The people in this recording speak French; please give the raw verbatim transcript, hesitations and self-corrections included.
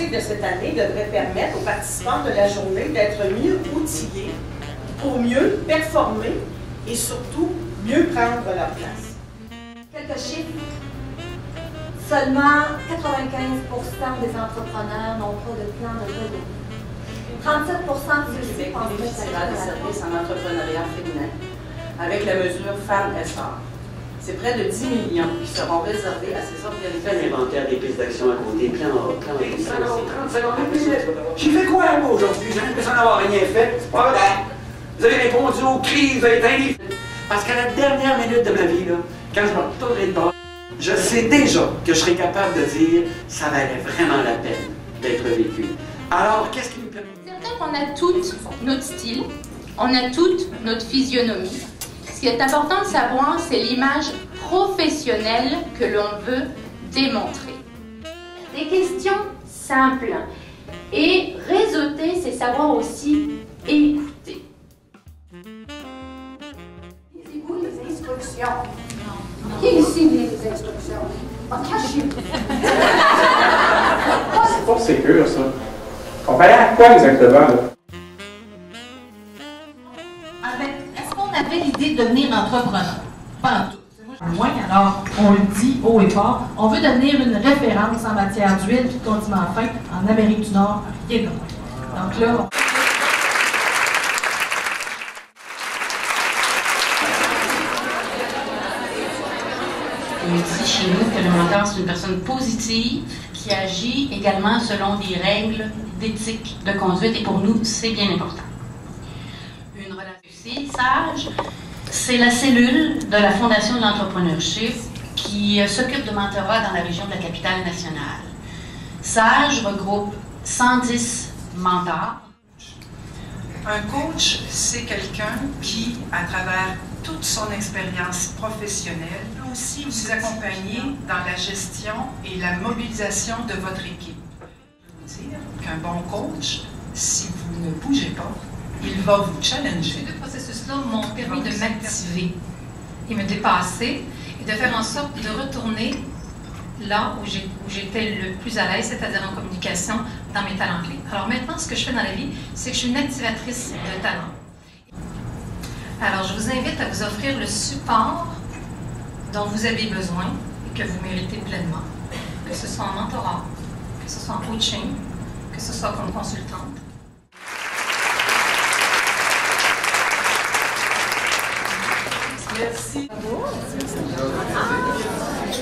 thématique de cette année devrait permettre aux participants de la journée d'être mieux outillés pour mieux performer et surtout mieux prendre leur place. Quelques chiffres. Seulement quatre-vingt-quinze pour cent des entrepreneurs n'ont pas de plan de revenu. trente-sept pour cent de ceux-ci pensent bénéficiera des services en entrepreneuriat féminin avec la mesure Femmes S R. C'est près de dix millions qui seront réservés à ces organisations. L'inventaire des pistes d'action à côté, plan plan trente secondes. J'ai fait quoi, moi, aujourd'hui? J'ai l'impression d'avoir rien fait. C'est pas vrai. Vous avez répondu aux cris, vous avez éteint les... Parce qu'à la dernière minute de ma vie, là, quand je me retournerai de bord, je sais déjà que je serai capable de dire « ça valait vraiment la peine d'être vécu ». Alors, qu'est-ce qui nous permet... C'est certain qu'on a toutes notre style, on a toutes notre physionomie. Ce qui est important de savoir, c'est l'image professionnelle que l'on veut démontrer. Des questions simples. Et réseauter, c'est savoir aussi écouter. Lisez-vous les instructions. Qui ici lit les instructions? Ah, cachez-vous. C'est pas sécure, ça. Comparé à quoi exactement, là? Avec, est-ce qu'on avait l'idée de devenir entrepreneur? Pas en tout. Moins, alors, on le dit haut et fort, on veut devenir une référence en matière d'huile et de condiments fins en Amérique du Nord, rien de moins. Donc là, on... On dit chez nous que le mentor, c'est une personne positive qui agit également selon des règles d'éthique, de conduite, et pour nous, c'est bien important. Une relation sage, c'est la cellule de la Fondation de l'entrepreneurship qui s'occupe de mentorat dans la région de la capitale nationale. Sage regroupe cent dix mentors. Un coach, c'est quelqu'un qui, à travers toute son expérience professionnelle, peut aussi vous accompagner dans la gestion et la mobilisation de votre équipe. Je peux vous dire qu'un bon coach, si vous ne bougez pas, il va vous challenger. Ces deux processus-là m'ont permis de m'activer et me dépasser et de faire en sorte de retourner là où j'étais le plus à l'aise, c'est-à-dire en communication, dans mes talents clés. Alors maintenant, ce que je fais dans la vie, c'est que je suis une activatrice de talent. Alors, je vous invite à vous offrir le support dont vous avez besoin et que vous méritez pleinement, que ce soit en mentorat, que ce soit en coaching, que ce soit comme consultante. Merci.